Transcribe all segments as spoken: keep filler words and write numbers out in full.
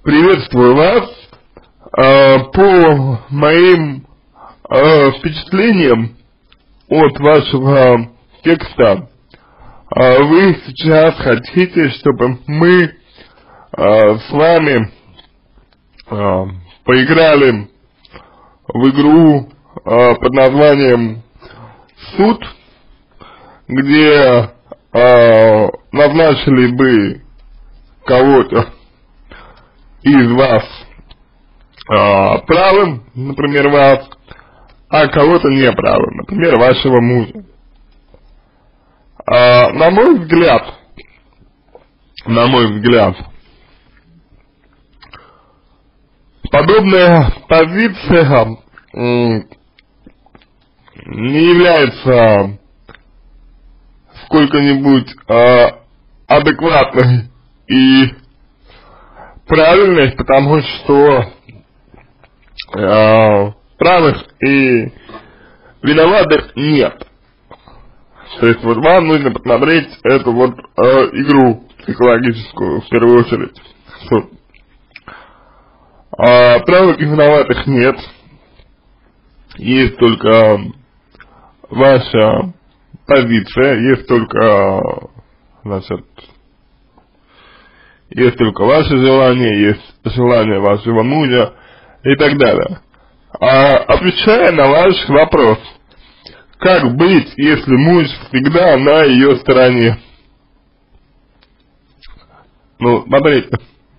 Приветствую вас. Э, по моим э, впечатлениям от вашего текста, э, вы сейчас хотите, чтобы мы э, с вами э, поиграли в игру э, под названием «Суд», где э, назначили бы кого-то из вас э, правым, например, вас, а кого-то неправым, например, вашего мужа. Э, на мой взгляд, на мой взгляд, подобная позиция э, не является сколько-нибудь э, адекватной и правильной, потому что э, правых и виноватых нет. То есть вот вам нужно посмотреть эту вот э, игру психологическую в первую очередь. А правых и виноватых нет. Есть только ваша позиция, есть только, значит, есть только ваше желание, есть желание вашего мужа и так далее. А отвечая на ваш вопрос, как быть, если муж всегда на ее стороне? Ну, смотрите,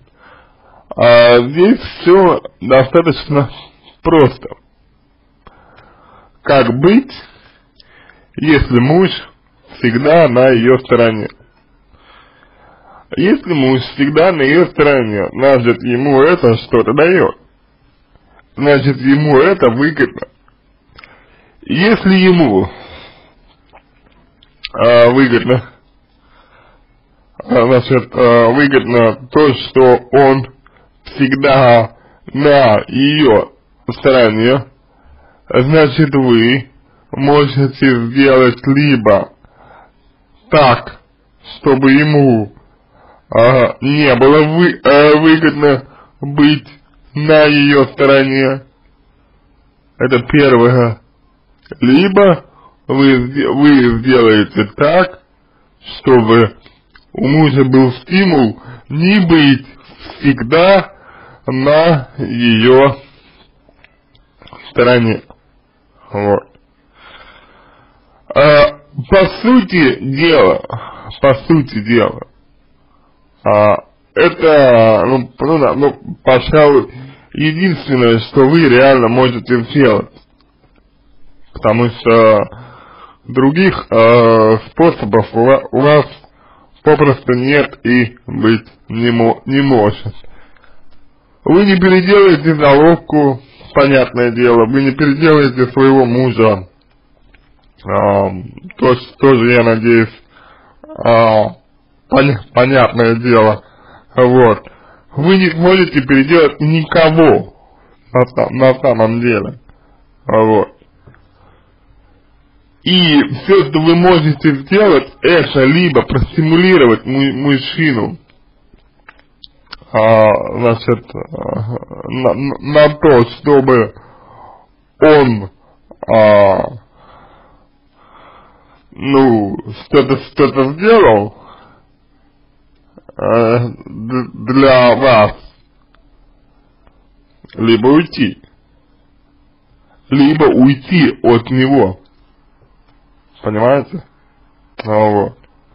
а здесь все достаточно просто. Как быть, если муж всегда на ее стороне? Если муж всегда на ее стороне, значит, ему это что-то дает. Значит, ему это выгодно. Если ему э, выгодно, э, значит, э, выгодно то, что он всегда на ее стороне, значит, вы можете сделать либо так, чтобы ему э, не было вы, э, выгодно быть на ее стороне, это первое, либо вы, вы сделаете так, чтобы у мужа был стимул не быть всегда на ее стороне. Вот. А, по сути дела, по сути дела, а, это, ну, ну, ну, пожалуй, единственное, что вы реально можете сделать. Потому что других э, способов у вас, у вас попросту нет и быть не, мо не может. Вы не переделаете заловку, понятное дело, вы не переделаете своего мужа, э, то, тоже, я надеюсь, э, пон понятное дело, вот. Вы не сможете переделать никого на, на самом деле, вот. И все, что вы можете сделать, это либо простимулировать му мужчину, а, значит, на, на то, чтобы он, а, ну, что-то что-то сделал а, для вас, либо уйти, либо уйти от него. Понимаете? Ну, вот.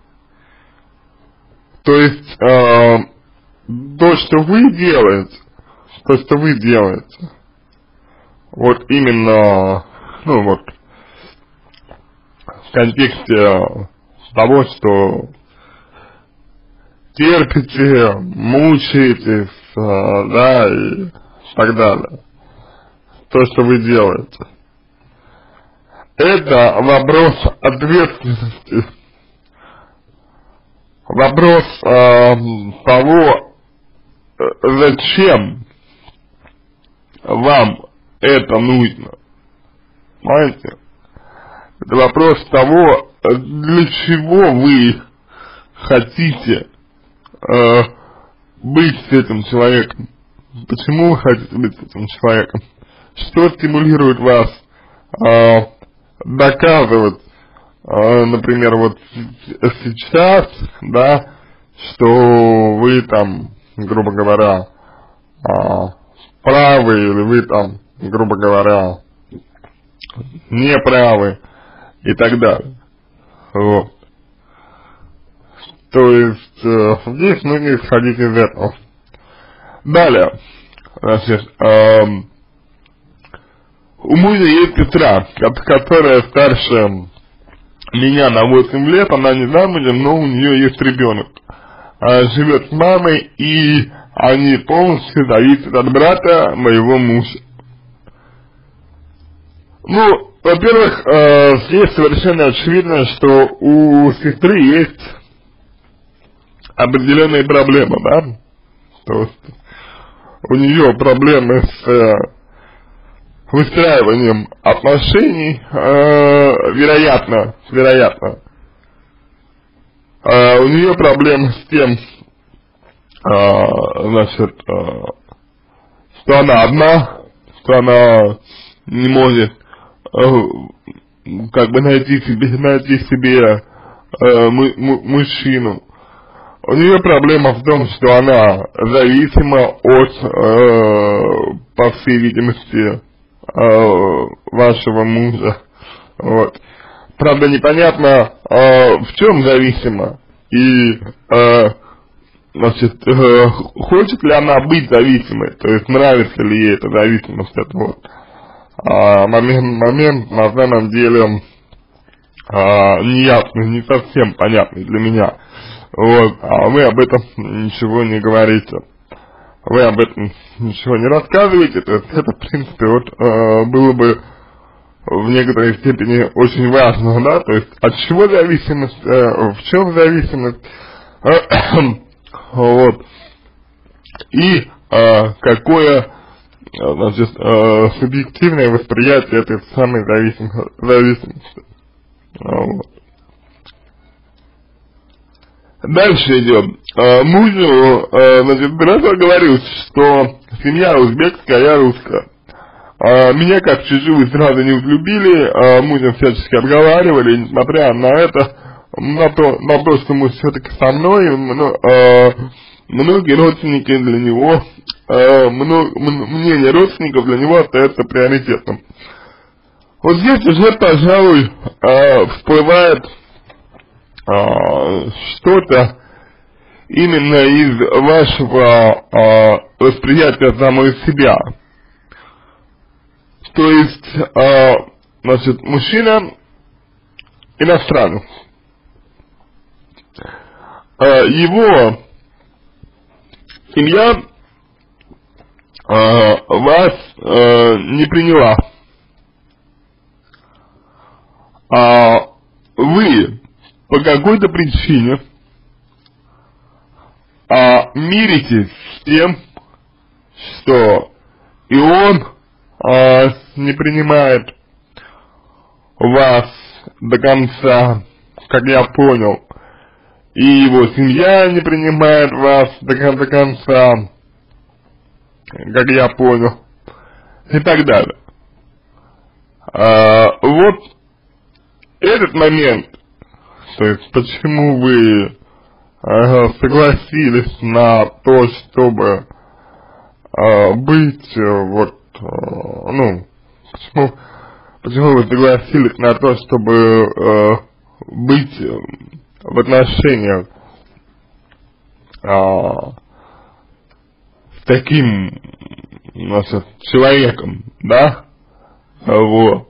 То есть, э, то, что вы делаете, то, что вы делаете, вот именно, ну вот, в контексте того, что терпите, мучаетесь, э, да, и так далее, то, что вы делаете. Это вопрос ответственности, вопрос э, того, зачем вам это нужно, понимаете? Это вопрос того, для чего вы хотите э, быть с этим человеком. почему вы хотите быть с этим человеком, что стимулирует вас э, доказывать, э, например, вот сейчас, да, что вы там, грубо говоря, э, правы, или вы там, грубо говоря, не правы, и так далее. Вот. То есть, э, здесь нужно исходить из этого. Далее, значит, э, у мужа есть сестра, которая старше меня на восемь лет, она не замужем, но у нее есть ребенок. Она живет с мамой, и они полностью зависят от брата моего мужа. Ну, во-первых, э, здесь совершенно очевидно, что у сестры есть определенные проблемы, да? То есть у нее проблемы с э, выстраиванием отношений, э, вероятно, вероятно. Э, у нее проблемы с тем, э, значит, э, что она одна, что она не может как бы найти себе, найти себе э, мы, мы, мужчину. У нее проблема в том, что она зависима от, э, по всей видимости, э, вашего мужа. Вот. Правда, непонятно, э, в чем зависима и, э, значит, э, хочет ли она быть зависимой, то есть нравится ли ей эта зависимость. Это вот а, момент, момент на самом деле а, неясный, не совсем понятный для меня. Вот, а вы об этом ничего не говорите, вы об этом ничего не рассказываете, то есть это, в принципе, вот, э, было бы в некоторой степени очень важно, да, то есть от чего зависимость, э, в чем зависимость, вот, и э, какое, значит, э, субъективное восприятие этой самой зависимости, вот. Дальше идем. Э, мужу, э, значит, Бирасов говорил, что семья узбекская, а я русская. Э, меня как чужую сразу не взлюбили, э, мужем всячески отговаривали, несмотря на это, на то, на то что муж все-таки со мной, ну, э, многие родственники для него, э, много, мнение родственников для него остается приоритетом. Вот здесь уже, пожалуй, э, всплывает что-то именно из вашего а, восприятия самой себя. То есть, а, значит, мужчина иностранец. А, его семья а, вас а, не приняла. А вы по какой-то причине а, миритесь с тем, что и он а, не принимает вас до конца, как я понял, и его семья не принимает вас до, до конца, как я понял, и так далее. А, вот этот момент, то есть почему вы э, согласились на то, чтобы э, быть э, вот, э, ну, почему, почему вы согласились на то, чтобы э, быть в отношениях э, с таким, значит, человеком, да, вот.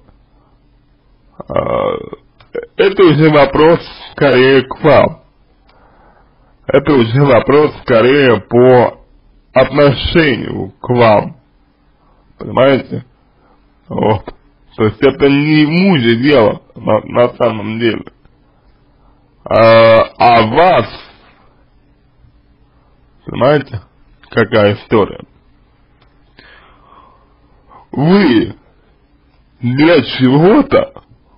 Это уже вопрос скорее к вам. Это уже вопрос скорее по отношению к вам. Понимаете? Вот. То есть это не мужа дело на, на самом деле. А, а вас, понимаете, какая история? Вы для чего-то,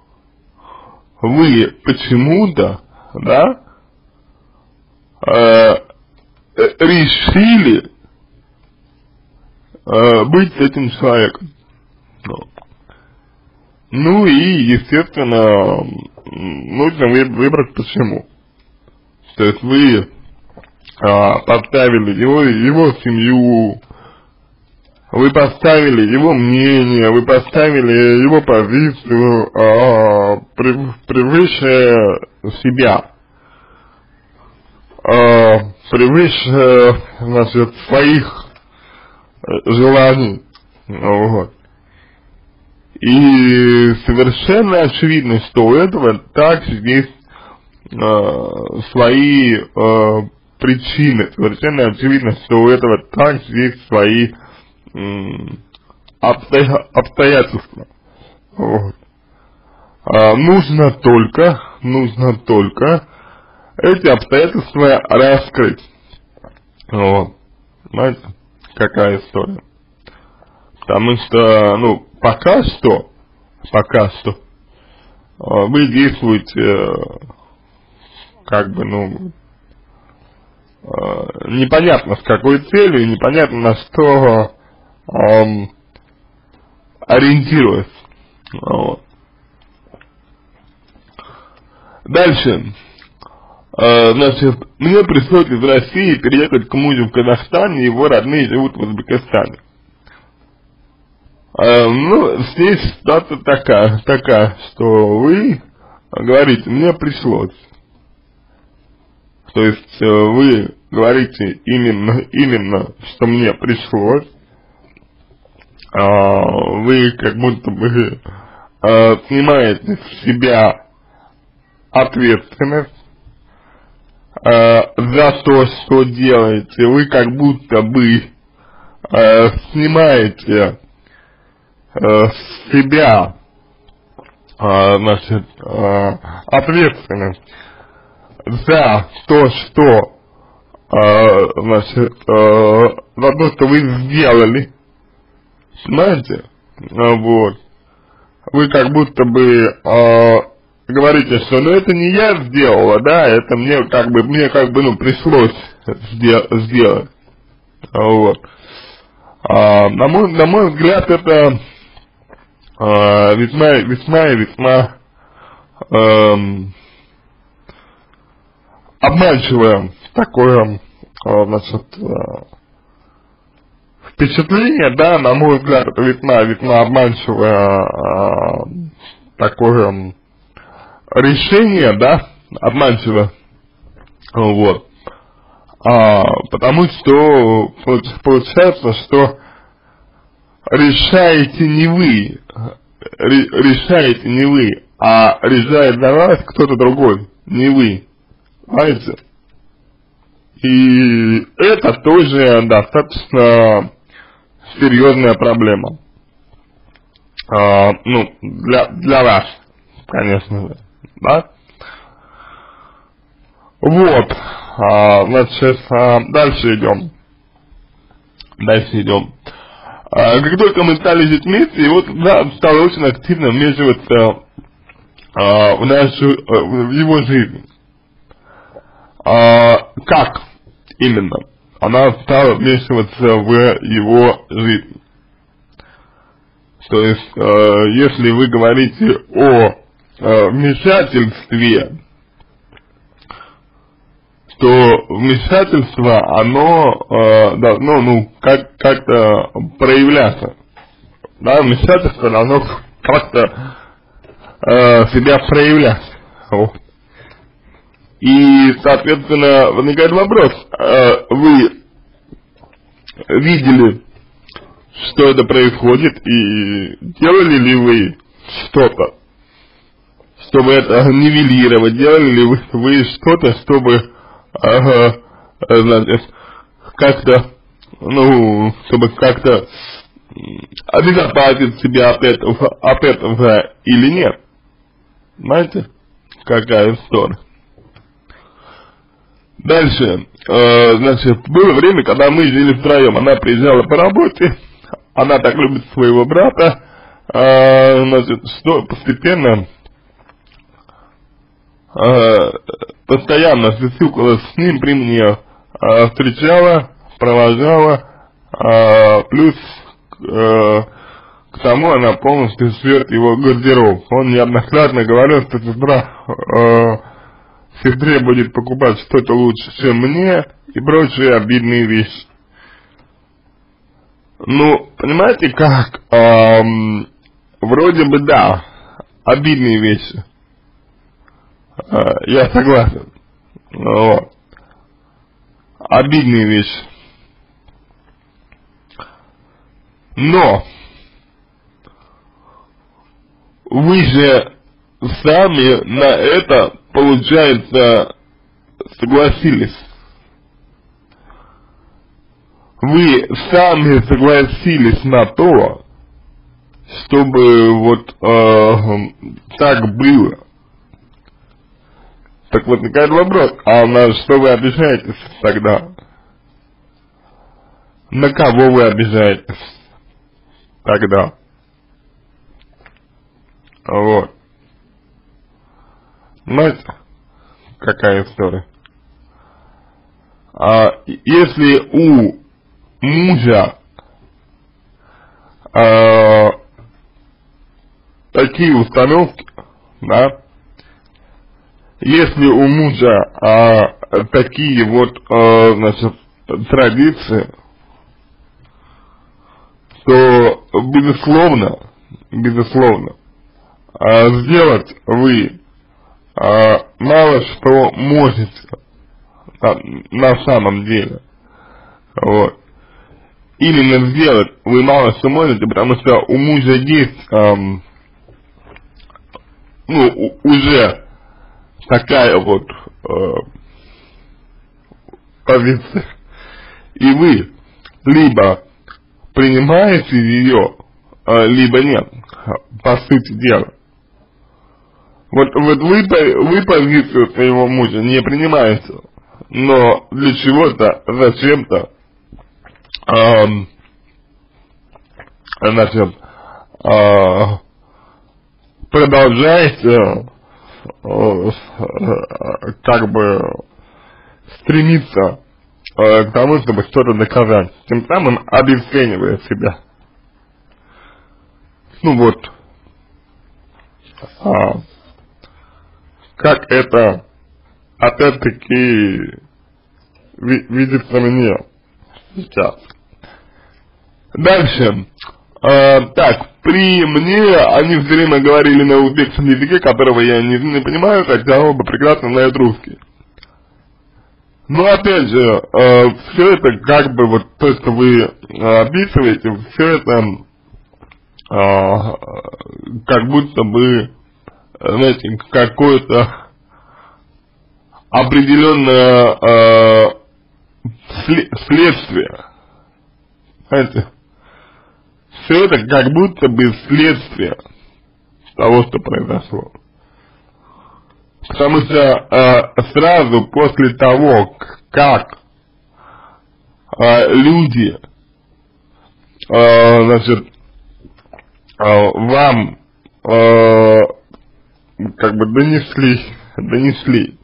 вы почему-то, да, э, решили э, быть с этим человеком. Ну и, естественно, нужно выбрать почему. То есть вы а, поставили его, его семью, вы поставили его мнение, вы поставили его позицию а, превыше себя, а, превыше, значит, своих желаний. Вот. И совершенно очевидно, что у этого также есть э, свои э, причины. Совершенно очевидно, что у этого также есть свои э, обстоя обстоятельства. Вот. А нужно только, нужно только эти обстоятельства раскрыть. Вот. Понимаете, какая история? Потому что, ну, пока что, пока что, вы действуете, как бы, ну, непонятно с какой целью, и непонятно на что эм, ориентируясь. Вот. Дальше. Э, значит, мне пришлось из России переехать к мужу в Казахстан, его родные живут в Узбекистане. Э, ну, здесь ситуация такая, такая, что вы говорите, мне пришлось. То есть э, вы говорите именно, именно, что мне пришлось. Э, вы как будто бы э, снимаете с себя ответственность э, за то, что делаете. Вы как будто бы э, снимаете с себя, значит, ответственность за то, что, значит, за то, что вы сделали, понимаете, вот, вы как будто бы говорите, что, ну, это не я сделала, да, это мне как бы, мне как бы, ну, пришлось сделать, вот, на мой, на мой взгляд, это Uh, весьма, весьма и весьма uh, обманчивое такое, uh, значит, uh, впечатление, да, на мой взгляд, это весьма, весьма обманчивое uh, такое решение, да, обманчивое, вот, uh, потому что получается, что решаете не вы, решаете не вы, а решает за вас кто-то другой, не вы, понимаете? И это тоже достаточно серьезная проблема, а, ну, для, для вас, конечно же, да? Вот, а, значит, а, дальше идем, дальше идем. А, как только мы стали жить вместе, и вот да, стал очень активно вмешиваться а, в нашу, в его жизнь. А, как именно? Она стала вмешиваться в его жизнь. То есть, а, если вы говорите о а, вмешательстве, то вмешательство, оно э, должно, ну, как, как-то проявляться. Да, вмешательство должно как-то э, себя проявлять. Вот. И, соответственно, возникает вопрос, э, вы видели, что это происходит, и делали ли вы что-то, чтобы это нивелировать, делали ли вы, вы что-то, чтобы Ага, значит, как-то, ну, чтобы как-то обезопасить себя от этого, от этого или нет. Знаете, какая история. Дальше, э, значит, было время, когда мы жили втроем. Она приезжала по работе, она так любит своего брата, э, значит, что постепенно постоянно сюсюкалась с ним, при мне э, встречала, провожала, а, плюс э, к тому она полностью шьет его гардероб. Он неоднократно говорил, что сестра э, сестре будет покупать что-то лучше, чем мне, и прочие обидные вещи. Ну, понимаете как, эм, вроде бы да, обидные вещи, э, я согласен, вот, обидные вещи, но вы же сами на это, получается, согласились. Вы сами согласились на то, чтобы вот э, так было. Так вот, возникает вопрос, а на что вы обижаетесь тогда? На кого вы обижаетесь тогда? Вот. Знаете, какая история? А, если у мужа э, такие установки, да, если у мужа э, такие вот, э, значит, традиции, то, безусловно, безусловно, э, сделать вы э, мало что можете на, на самом деле, вот. Именно сделать вы мало что можете, потому что у мужа есть, эм, ну, у, уже такая вот э, позиция. И вы либо принимаете ее, э, либо нет, по сути дела. Вот, вот вы, вы позицию своего мужа не принимаете, но для чего-то, зачем-то, эм, значит, э, продолжаете э, как бы стремиться э, к тому, чтобы что-то доказать, тем самым обесценивая себя. Ну вот, а, как это опять-таки ви видится мне сейчас. Дальше. Э, так, при мне они все время говорили на узбекском языке, которого я не, не понимаю, хотя оба прекрасно знают русский. Но опять же, э, все это как бы вот то, что вы э, описываете, все это э, как будто бы, знаете, какое-то определенное э, следствие. Знаете, все это как будто бы следствие того, что произошло. Потому что э, сразу после того, как э, люди э, значит, э, вам э, как бы донесли, донесли,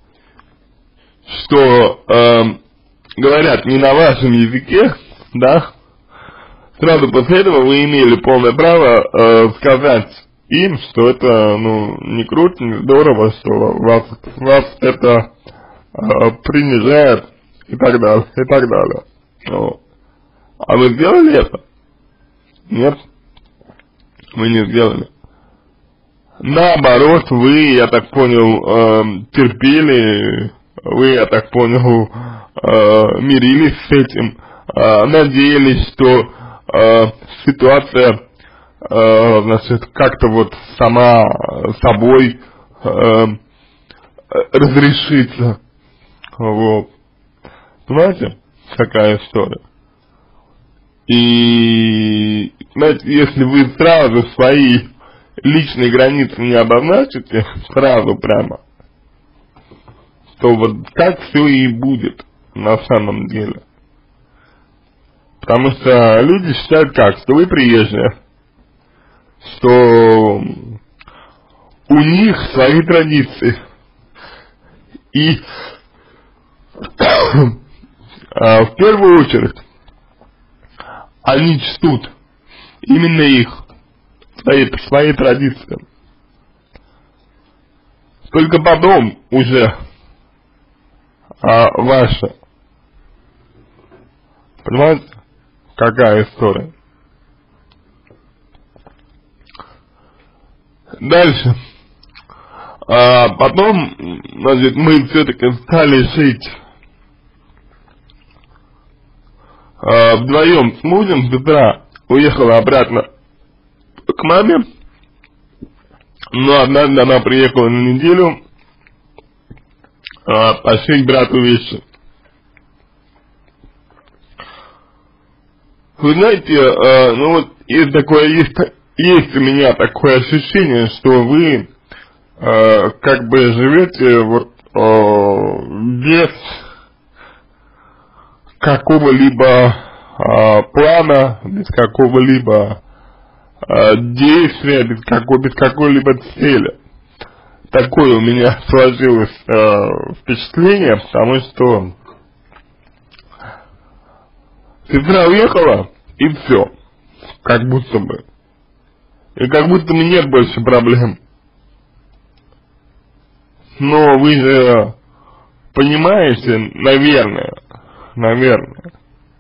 что э, говорят не на вашем языке, да, сразу после этого вы имели полное право э, сказать им, что это, ну, не круто, не здорово, что вас, вас это э, принижает и так далее, и так далее. Вот. А вы сделали это? Нет, вы не сделали. Наоборот, вы, я так понял, э, терпели, вы, я так понял, э, мирились с этим, э, надеялись, что э, ситуация, э, значит, как-то вот сама собой э, разрешится. Вот. Понимаете, какая история? И, знаете, если вы сразу свои личные границы не обозначите, сразу прямо, то вот так все и будет на самом деле. Потому что люди считают как, что вы приезжие, что у них свои традиции. И в первую очередь они чтут именно их, свои, свои традиции. Только потом уже а, ваша. Понимаете, какая история? Дальше. А потом, значит, мы все-таки стали жить а, вдвоем с мужем. Сестра уехала обратно к маме, но однажды она приехала на неделю а, пошить брату вещи. Вы знаете, а, ну вот есть такое, есть, есть у меня такое ощущение, что вы а, как бы живете вот а, без какого-либо а, плана, без какого-либо а, действия, без, какой, без какой-либо цели. Такое у меня сложилось а, впечатление, потому что сестра уехала, и все, как будто бы. И как будто бы нет больше проблем. Но вы же понимаете, наверное, наверное,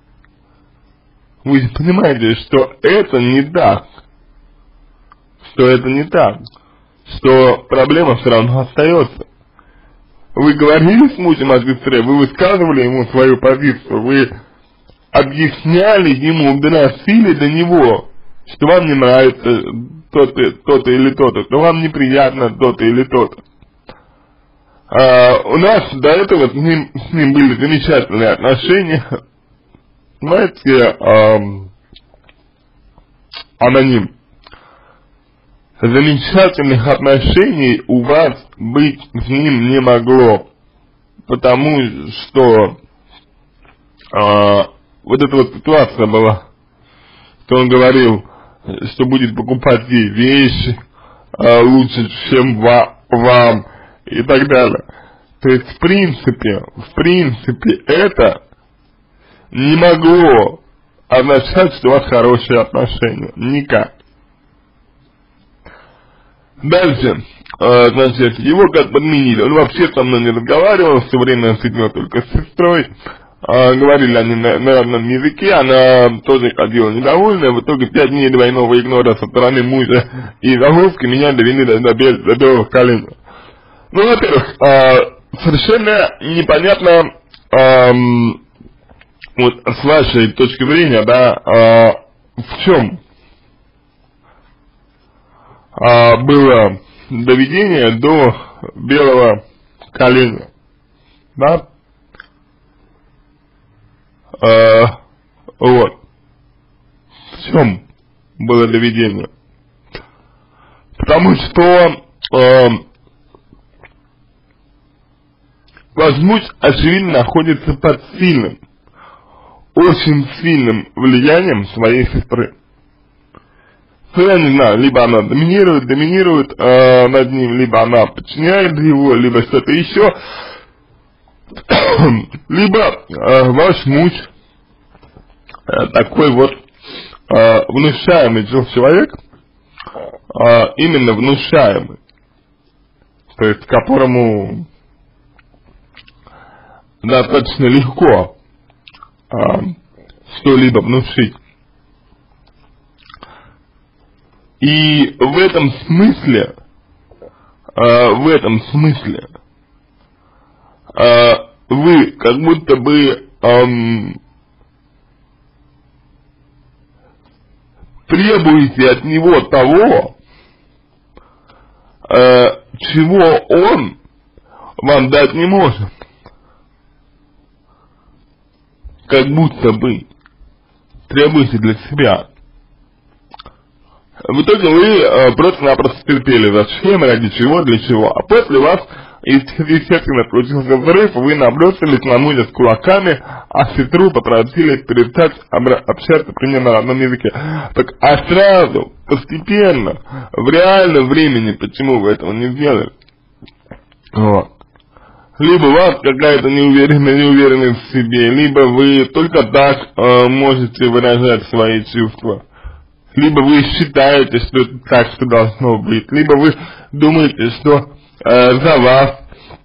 вы же понимаете, что это не так, что это не так, что проблема все равно остается. Вы говорили с мужем о сестре, вы высказывали ему свою позицию, вы объясняли ему, доносили до него, что вам не нравится то-то, то-то или то-то, что вам неприятно то-то или то-то. А, у нас до этого с ним, с ним были замечательные отношения. Знаете, а, аноним. Замечательных отношений у вас быть с ним не могло, потому что а, вот эта вот ситуация была, что он говорил, что будет покупать ей вещи а, лучше, чем ва вам и так далее. То есть, в принципе, в принципе, это не могло означать, что у вас хорошие отношения. Никак. Дальше, э, значит, его как подменили. Он вообще со мной не разговаривал, все время сидел только с сестрой. Э, говорили они на, на родном языке, она тоже ходила недовольная. В итоге пять дней двойного игнора со стороны мужа и заголовки меня довели до, до, до белых коленей. Ну, во-первых, э, совершенно непонятно, э, вот с вашей точки зрения, да, э, в чем э, было доведение до белого коленя, да, э, вот, в чем было доведение, потому что э, ваш муж, очевидно, находится под сильным, очень сильным влиянием своей сестры. Я не знаю, либо она доминирует, доминирует э, над ним, либо она подчиняет его, либо что-то еще, либо э, ваш муж э, такой вот э, внушаемый человек, э, именно внушаемый, то есть которому достаточно легко а, что-либо внушить. И в этом смысле, а, в этом смысле, а, вы как будто бы ам, требуете от него того, а, чего он вам дать не может. Как будто бы требуете для себя. В итоге вы э, просто-напросто терпели. Зачем, ради чего, для чего. А после вас, естественно, случился взрыв, вы набросились на мужа с кулаками, а сестру попросили перестать общаться примерно на одном языке. Так, а сразу, постепенно, в реальном времени, почему вы этого не сделали? Вот. либо у вас какая-то неуверенность, неуверенность в себе, либо вы только так э, можете выражать свои чувства, либо вы считаете, что это так, что должно быть, либо вы думаете, что э, за вас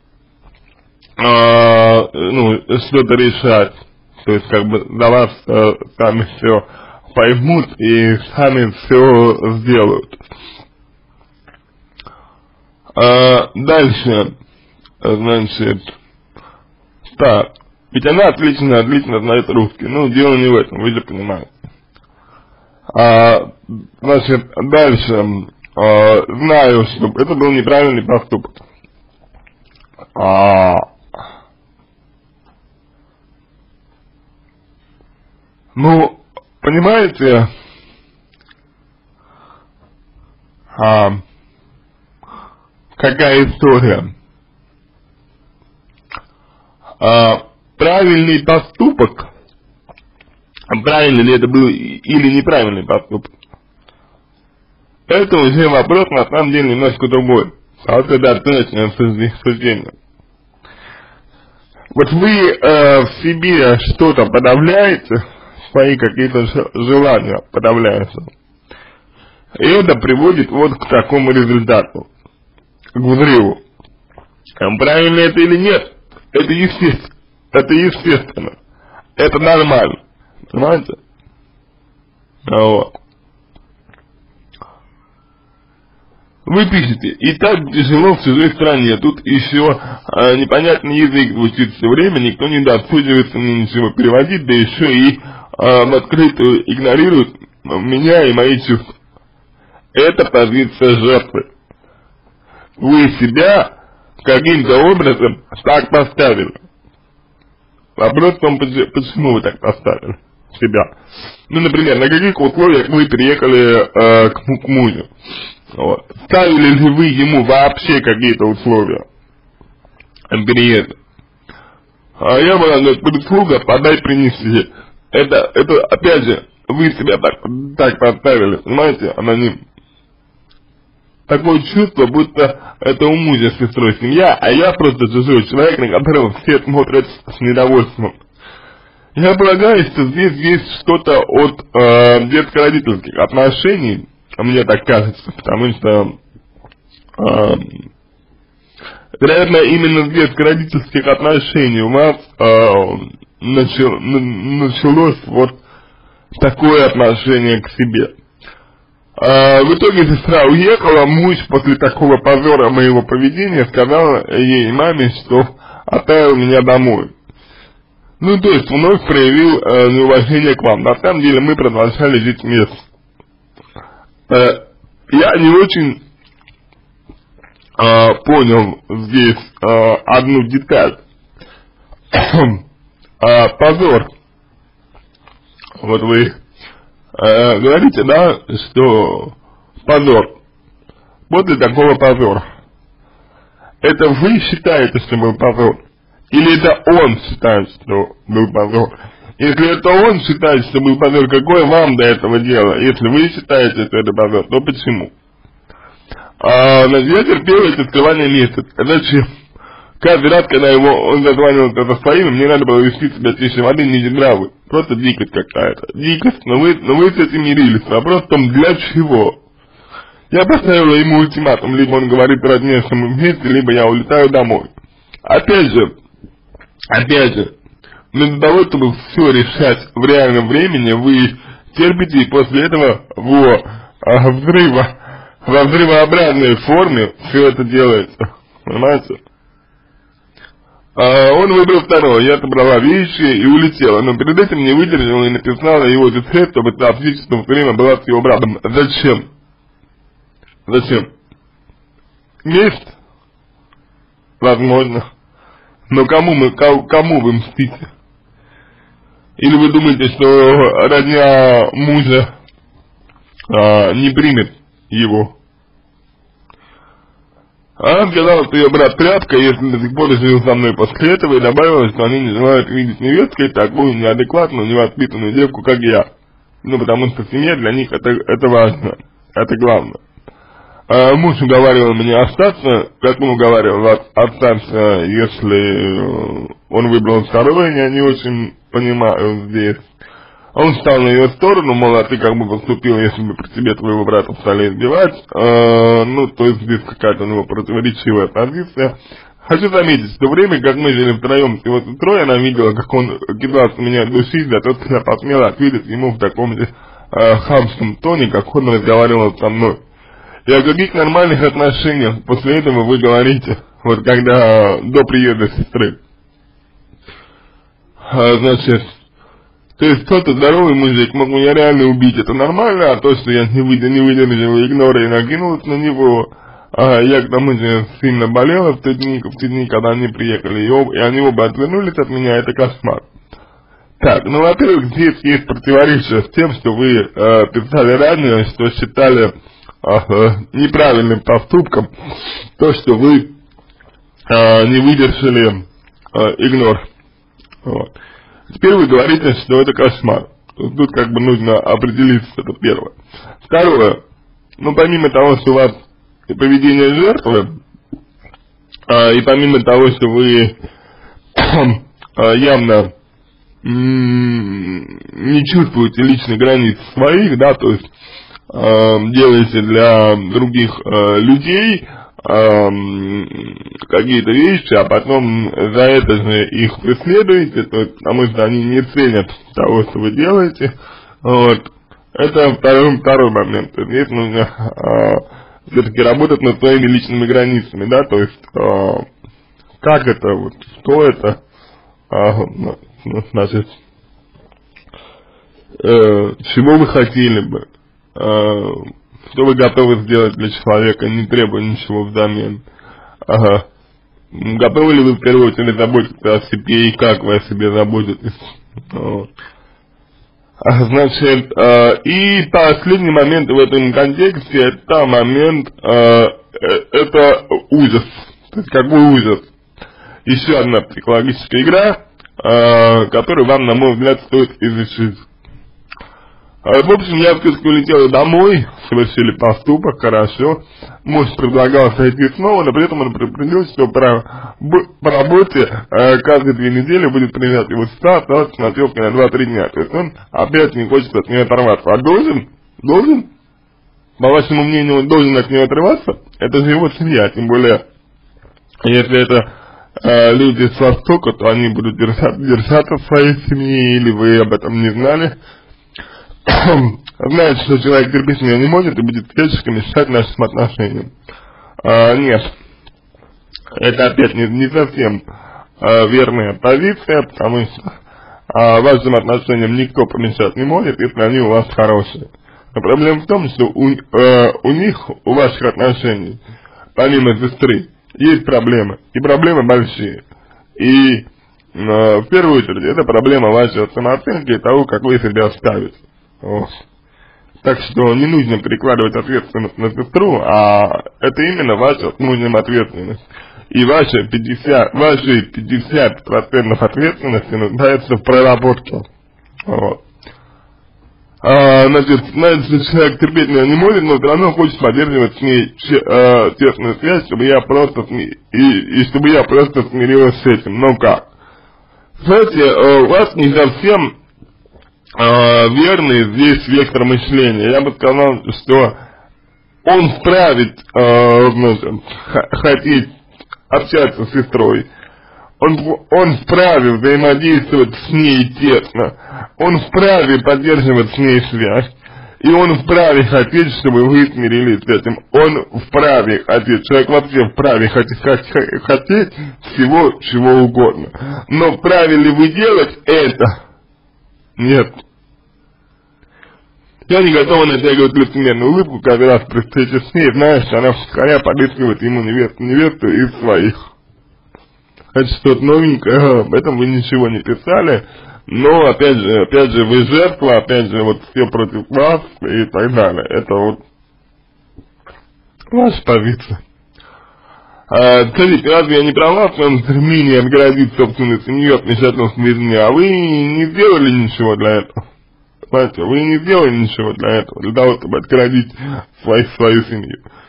э, ну, что-то решать, то есть как бы за вас э, сами все поймут и сами все сделают. А, дальше, значит, так, ведь она отлично, отлично знает русский, ну, дело не в этом, вы же понимаете. А, значит, дальше, а, знаю, что это был неправильный поступок. А, ну, понимаете, а, какая история? А, правильный поступок, правильный ли это был или неправильный поступок, это уже вопрос на самом деле немножко другой. А вот это оценочное суждение. Вот вы э, в себе что-то подавляете, свои какие-то желания подавляются, и это приводит вот к такому результату, к взрыву. Правильно это или нет, это естественно, это естественно, это нормально, понимаете? Вот. Вы пишете, и так тяжело в чужой стране, тут еще а, непонятный язык звучит все время, никто не досуживается мне ничего переводить, да еще и а, в открытую игнорирует меня и мои чувства. Это позиция жертвы. Вы себя каким-то образом так поставили. Вопрос в том, почему вы так поставили себя. Ну, например, на каких условиях вы переехали э, к, к мужу. Вот. Ставили ли вы ему вообще какие-то условия переезда? А я была, говорит, прислуга, подай, принеси. Это, это, опять же, вы себя так, так поставили, понимаете, аноним. Такое чувство, будто это у мужа с сестрой семья, а я просто чужой человек, на которого все смотрят с недовольством. Я полагаю, что здесь есть что-то от э, детско-родительских отношений, мне так кажется, потому что, э, вероятно, именно с детско-родительских отношений у вас э, начал, началось вот такое отношение к себе. Э, в итоге сестра уехала, муж после такого позора моего поведения сказал ей, маме, что отправил меня домой. Ну, то есть, вновь проявил э, неуважение к вам. На самом деле, мы продолжали жить вместе. Э, я не очень э, понял здесь э, одну деталь. э, позор. Вот вы э, говорите, да, что позор. После такого позора. Это вы считаете, что был позор? Или это он считает, что был позор? Если это он считает, что был позор, какое вам до этого дело? Если вы считаете, что это позор, то почему? А, значит, я терпел это скрывание месяц. Зачем? Каждый раз, когда его, он зазванивал это своим, мне надо было вести себя тише воды, ниже травы. Просто дикость какая-то. Дикость, но вы, но вы с этим мирились. Вопрос в том, для чего? Я поставила ему ультиматум, либо он говорит родне, что мы вместе, либо я улетаю домой. Опять же, Опять же, для того, чтобы все решать в реальном времени, вы терпите, и после этого во а, взрыва, во взрывообразной форме все это делается. Понимаете? А, он выбрал второе, я собрала вещи и улетела, но перед этим не выдержала и написала его декрет, чтобы сообщить, что время была с его братом. Зачем? Зачем? Месть? Возможно. Но кому мы, кому вы мстите? Или вы думаете, что родня мужа а, не примет его? Она сказала, что ее брат тряпка, если до сих пор жил со мной после этого, и добавила, что они не желают видеть невесткой такую неадекватную, невоспитанную девку, как я. Ну, потому что семья для них это, это важно, это главное. А, муж уговаривал меня остаться, как он уговаривал остаться, если он выбрал второе, я не очень понимаю здесь. Он встал на ее сторону, мол, а ты как бы поступил, если бы при тебе твоего брата стали избивать, а, ну, то есть здесь какая-то у него противоречивая позиция. Хочу заметить, что время, как мы жили втроем с его сестрой, она видела, как он кидался меня душить за то, что я посмела ответить ему в таком же э, хамском тоне, как он разговаривал со мной. И о каких нормальных отношениях после этого вы говорите, вот когда до приезда сестры? А, значит, то есть кто-то здоровый мужик мог меня реально убить, это нормально, а то, что я не выдержал, не выдержал игнора и накинулась на него, а я к тому же сильно болела в те дни, в те дни, когда они приехали, и, об, и они оба отвернулись от меня, это кошмар. Так, ну, во-первых, здесь есть противоречие с тем, что вы э, писали ранее, что считали э, неправильным поступком то, что вы э, не выдержали э, игнор. Вот. Теперь вы говорите, что это кошмар. Тут как бы нужно определиться, это первое. Второе, ну, помимо того, что у вас и поведение жертвы, а, и помимо того, что вы а, явно не чувствуете личных границ своих, да, то есть а, делаете для других а, людей а, какие-то вещи, а потом за это же их преследуете, то есть, потому что они не ценят того, что вы делаете, вот. Это второй, второй момент. Здесь нужно а, все-таки работать над своими личными границами, да, то есть, э, как это, вот, что это, э, ну, значит, э, чего вы хотели бы, э, что вы готовы сделать для человека, не требуя ничего взамен, ага. Готовы ли вы в первую очередь заботиться о себе и как вы о себе заботитесь, вот. Значит, э, и последний момент в этом контексте, это момент, э, это ужас. То есть, какой ужас? Еще одна психологическая игра, э, которую вам, на мой взгляд, стоит изучить. Э, в общем, я все-таки улетела домой, совершили поступок, хорошо. Муж предлагал сойти снова, но при этом он предупредил, что по, по работе э, каждые две недели будет приезжать его сестра, осталось с ночевкой на два-три дня. То есть он опять не хочет от нее оторваться. А должен? Должен? По вашему мнению, он должен от нее отрываться? Это же его семья, тем более, если это э, люди с Востока, то они будут держать, держаться в своей семье, или вы об этом не знали. Знает, что человек терпеть меня не может и будет всячески мешать нашим отношениям. А, нет, это опять не, не совсем а, верная позиция, потому что а, вашим отношениям никто помешать не может, если они у вас хорошие. Но проблема в том, что у, а, у них, у ваших отношений, помимо сестры, есть проблемы, и проблемы большие. И а, в первую очередь это проблема вашей самооценки и того, как вы себя ставите. Вот. Так что не нужно перекладывать ответственность на сестру, а это именно ваша нужная ответственность. И ваши пятьдесят, ваши пятьдесят процентов ответственности нуждаются в проработке. Вот. А, значит, значит, человек терпеть меня не может, но все равно хочет поддерживать с ней э, тесную связь, чтобы я просто сми... и, и чтобы я просто смирилась с этим. Но как? Знаете, э, у вас не совсем Uh, верный здесь вектор мышления. Я бы сказал, что он вправе uh, значит, хотеть общаться с сестрой, он, он вправе взаимодействовать с ней тесно, он вправе поддерживать с ней связь, и он вправе хотеть, чтобы вы смирились с этим. Он вправе хотеть, человек вообще вправе хотеть, хотеть всего, чего угодно. Но вправе ли вы делать это? Нет. Я не готова натягивать лицемерную улыбку каждый раз при встрече с ней, зная, что она вскоре подыскивает ему невесту, невесту из своих. Это что-то новенькое, об этом вы ничего не писали, но опять же, опять же, вы жертва, опять же, вот все против вас и так далее. Это вот ваша позиция. А, скажите, разве я не права в своем стремлении отгородить собственную семью от вмешательства в жизнь, а вы не сделали ничего для этого? Знаете, вы не сделали ничего для этого, для того, чтобы отгородить свою, свою семью.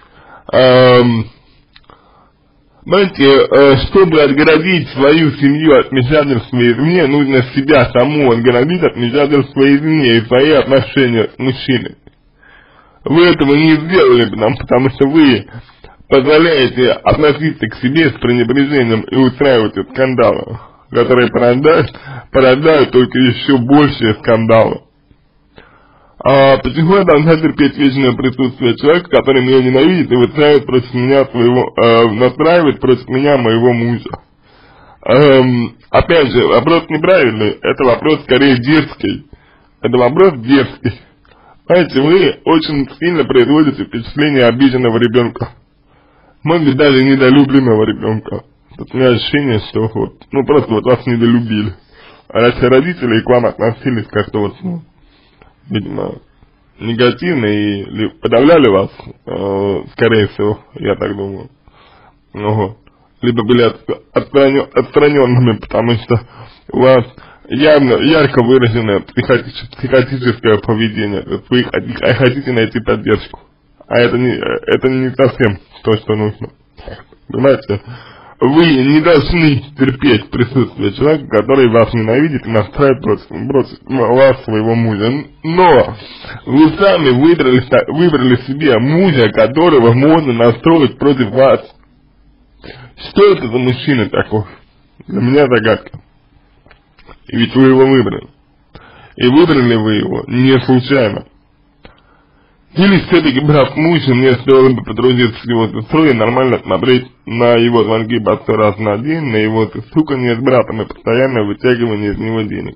эм, знаете, э, чтобы отгородить свою семью от вмешательства извне, нужно себя саму отгородить от вмешательства извне и свои отношения с мужчиной. Вы этого не сделали, потому, потому что вы позволяете относиться к себе с пренебрежением и устраиваете скандалы, которые порождают, порождают только еще большие скандалы. А почему я должна терпеть вечное присутствие человека, который меня ненавидит и выстраивает против меня своего, э, настраивает против меня моего мужа? Эм, опять же, вопрос неправильный, это вопрос скорее детский. Это вопрос детский. Знаете, вы очень сильно производите впечатление обиженного ребенка. Может быть, даже недолюбленного ребенка. Тут у меня ощущение, что вот, ну просто вот вас недолюбили. А раньше родители к вам относились как-то вот, ну, видимо, негативно и подавляли вас, э, скорее всего, я так думаю. Ну, либо были отстранен, отстраненными, потому что у вас явно, ярко выраженное психотическое поведение. Вы хотите найти поддержку. А это не, это не совсем то, что нужно. Понимаете? Вы не должны терпеть присутствие человека, который вас ненавидит и настраивает против, против вас, своего мужа. Но вы сами выбрали, выбрали себе мужа, которого можно настроить против вас. Что это за мужчина такой? Для меня загадка. И ведь вы его выбрали. И выбрали вы его не случайно. Или все-таки, брав мужа, мне стоило бы потрудиться с его сестрой и нормально смотреть на его звонки по сто раз на день, на его суканье с братом и постоянное вытягивание из него денег.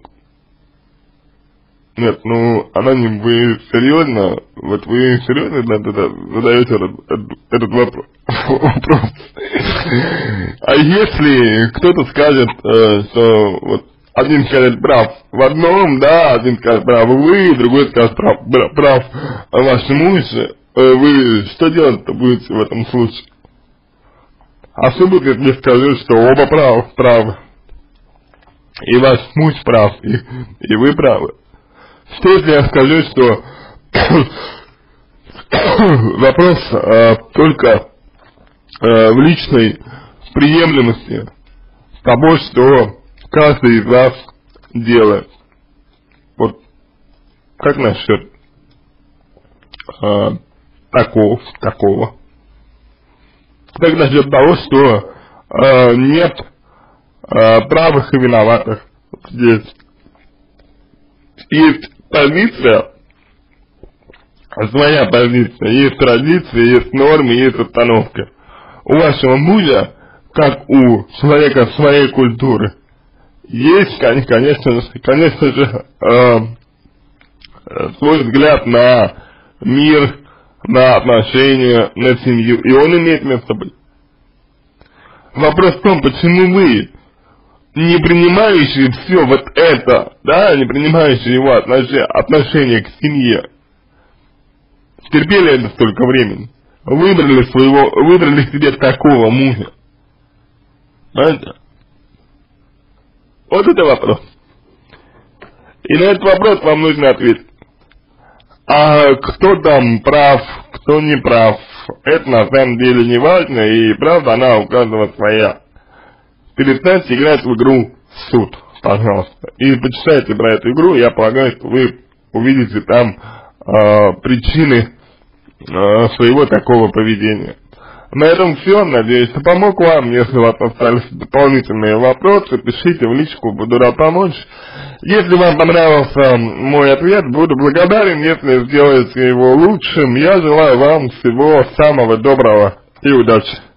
Нет, ну, аноним, вы серьезно, вот вы серьезно задаете этот, этот вопрос? А если кто-то скажет, что вот один скажет прав в одном, да, один скажет прав вы, другой скажет прав, прав ваш муж, вы что делать-то будете в этом случае? Особенно если скажу, что оба прав, правы, и ваш муж прав, и, и вы правы. Что если я скажу, что вопрос э, только э, в личной приемлемости того, что каждый из вас делает. Вот как насчет э, такого, такого? Как насчет того, что э, нет э, правых и виноватых здесь? Есть позиция, своя позиция, есть традиции, есть нормы, есть установки. У вашего мужа, как у человека своей культуры, есть, конечно, конечно же, э, свой взгляд на мир, на отношения, на семью, и он имеет место быть. Вопрос в том, почему вы, не принимающие все вот это, да, не принимающие его отношения, отношения к семье, терпели это столько времени, выбрали своего, выбрали себе такого мужа. Знаете? Вот это вопрос. И на этот вопрос вам нужно ответить. А кто там прав, кто не прав, это на самом деле не важно, и правда она у каждого своя. Перестаньте играть в игру суд, пожалуйста. И почитайте про эту игру, я полагаю, что вы увидите там э, причины э, своего такого поведения. На этом все, надеюсь, что помог вам. Если у вас остались дополнительные вопросы, пишите в личку, буду рад помочь. Если вам понравился мой ответ, буду благодарен, если сделаете его лучшим. Я желаю вам всего самого доброго и удачи.